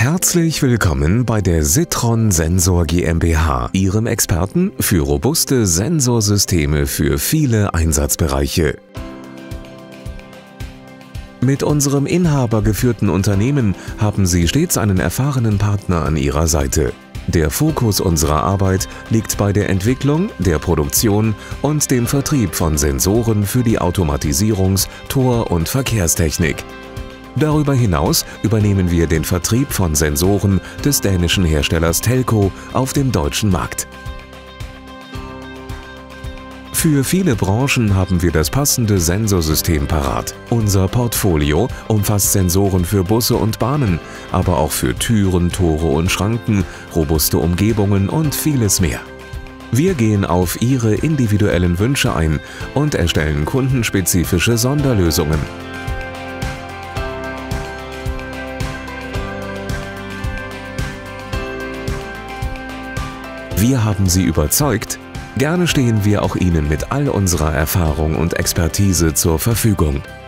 Herzlich willkommen bei der Sitron Sensor GmbH, Ihrem Experten für robuste Sensorsysteme für viele Einsatzbereiche. Mit unserem inhabergeführten Unternehmen haben Sie stets einen erfahrenen Partner an Ihrer Seite. Der Fokus unserer Arbeit liegt bei der Entwicklung, der Produktion und dem Vertrieb von Sensoren für die Automatisierungs-, Tor- und Verkehrstechnik. Darüber hinaus übernehmen wir den Vertrieb von Sensoren des dänischen Herstellers Telco auf dem deutschen Markt. Für viele Branchen haben wir das passende Sensorsystem parat. Unser Portfolio umfasst Sensoren für Busse und Bahnen, aber auch für Türen, Tore und Schranken, robuste Umgebungen und vieles mehr. Wir gehen auf Ihre individuellen Wünsche ein und erstellen kundenspezifische Sonderlösungen. Wir haben Sie überzeugt? Gerne stehen wir auch Ihnen mit all unserer Erfahrung und Expertise zur Verfügung.